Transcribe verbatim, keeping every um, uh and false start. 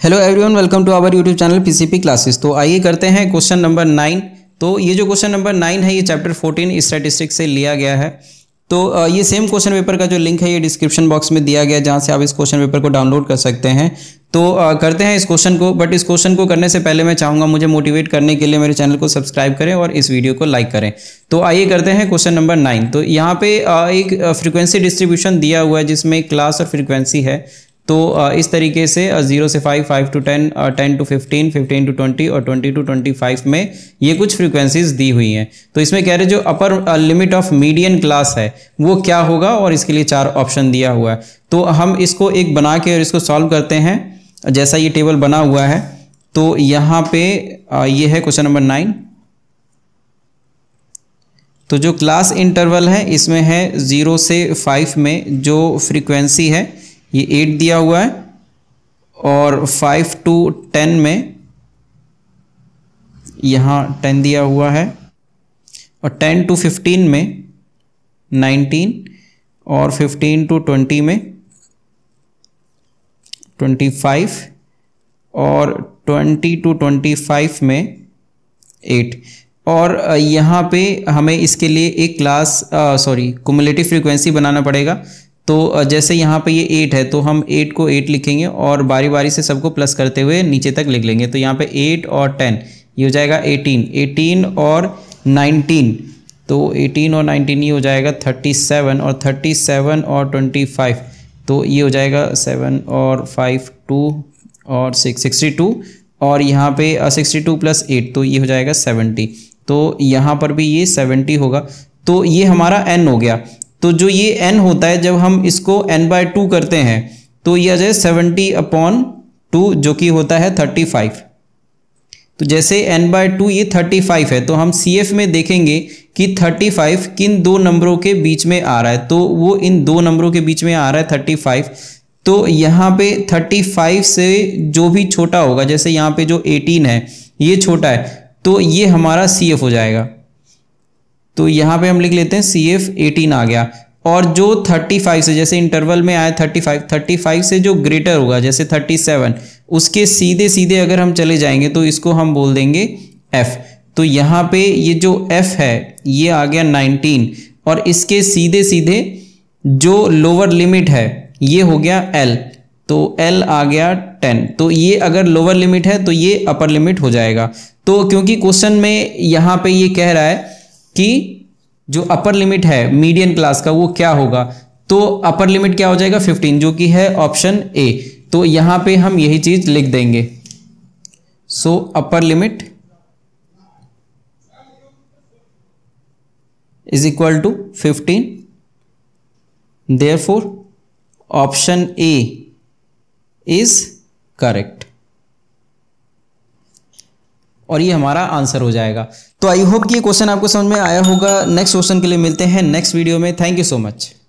Hello everyone, welcome to our YouTube channel PCP classes. तो आइए करते हैं क्वेश्चन नंबर नाइन। तो ये जो क्वेश्चन नंबर नाइन है ये चैप्टर फोर्टीन स्टैटिस्टिक्स से लिया गया है। तो ये सेम क्वेश्चन पेपर का जो लिंक है ये डिस्क्रिप्शन बॉक्स में दिया गया है, जहाँ से आप इस क्वेश्चन पेपर को डाउनलोड कर सकते हैं। तो करते हैं इस क्वेश्चन को, बट इस क्वेश्चन को करने से पहले मैं चाहूँगा मुझे मोटिवेट करने के लिए मेरे चैनल को सब्सक्राइब करें और इस वीडियो को लाइक करें। तो आइए करते हैं क्वेश्चन नंबर नाइन। तो यहाँ पे एक फ्रीक्वेंसी डिस्ट्रीब्यूशन दिया हुआ है जिसमें क्लास और फ्रीक्वेंसी है। तो इस तरीके से जीरो से five, five to ten, ten to fifteen, fifteen to twenty और ट्वेंटी टू ट्वेंटी फाइव में ये कुछ फ्रीक्वेंसीज दी हुई हैं। तो इसमें कह रहे जो upper limit of median class है वो क्या होगा, और इसके लिए चार ऑप्शन दिया हुआ है। तो हम इसको एक बना के और इसको सॉल्व करते हैं। जैसा ये टेबल बना हुआ है तो यहाँ पे ये है क्वेश्चन नंबर नाइन। तो जो क्लास इंटरवल है इसमें है जीरो से फाइव में जो फ्रीक्वेंसी है ये एट दिया हुआ है, और फाइव टू टेन में यहाँ टेन दिया हुआ है, और टेन टू फिफ्टीन में नाइनटीन, और फिफ्टीन टू ट्वेंटी में ट्वेंटी फाइव, और ट्वेंटी टू ट्वेंटी फाइव में एट। और यहाँ पे हमें इसके लिए एक क्लास सॉरी कुमुलेटिव फ्रीक्वेंसी बनाना पड़ेगा। तो जैसे यहाँ पे ये एट है तो हम एट को एट लिखेंगे और बारी बारी से सबको प्लस करते हुए नीचे तक लिख लेंगे। तो यहाँ पे एट और टेन ये हो जाएगा एटीन, एटीन और नाइनटीन, तो एटीन और नाइनटीन ये हो जाएगा थर्टी सेवन, और थर्टी सेवन और ट्वेंटी फाइव तो ये हो जाएगा सेवन और फाइव टू और सिक्स, सिक्सटी टू, और यहाँ पे सिक्सटी टू प्लस एट तो ये हो जाएगा सेवेंटी। तो यहाँ पर भी ये सेवेंटी होगा। तो ये हमारा n हो गया। तो जो ये n होता है जब हम इसको n बाय टू करते हैं तो ये आ जाए सेवेंटी अपॉन टू, जो कि होता है थर्टी फाइव। तो जैसे n बाय टू ये थर्टी फाइव है तो हम सी एफ में देखेंगे कि थर्टी फाइव किन दो नंबरों के बीच में आ रहा है। तो वो इन दो नंबरों के बीच में आ रहा है थर्टी फाइव। तो यहाँ पे थर्टी फाइव से जो भी छोटा होगा, जैसे यहाँ पे जो एटीन है ये छोटा है, तो ये हमारा सी एफ हो जाएगा। तो यहाँ पे हम लिख लेते हैं सी एफ एटीन आ गया। और जो थर्टी फाइव से, जैसे इंटरवल में आया थर्टी फाइव, थर्टी फाइव से जो ग्रेटर होगा जैसे थर्टी सेवन, उसके सीधे सीधे अगर हम चले जाएंगे तो इसको हम बोल देंगे F। तो यहाँ पे ये जो F है ये आ गया नाइनटीन, और इसके सीधे सीधे जो लोअर लिमिट है ये हो गया L, तो L आ गया टेन। तो ये अगर लोअर लिमिट है तो ये अपर लिमिट हो जाएगा। तो क्योंकि क्वेश्चन में यहाँ पे ये कह रहा है कि जो अपर लिमिट है मीडियन क्लास का वो क्या होगा, तो अपर लिमिट क्या हो जाएगा फिफ्टीन, जो कि है ऑप्शन ए। तो यहां पे हम यही चीज लिख देंगे। So upper limit is equal to fifteen, therefore option A is correct, और ये हमारा आंसर हो जाएगा। तो आई होप कि ये क्वेश्चन आपको समझ में आया होगा। नेक्स्ट क्वेश्चन के लिए मिलते हैं नेक्स्ट वीडियो में। Thank you so much.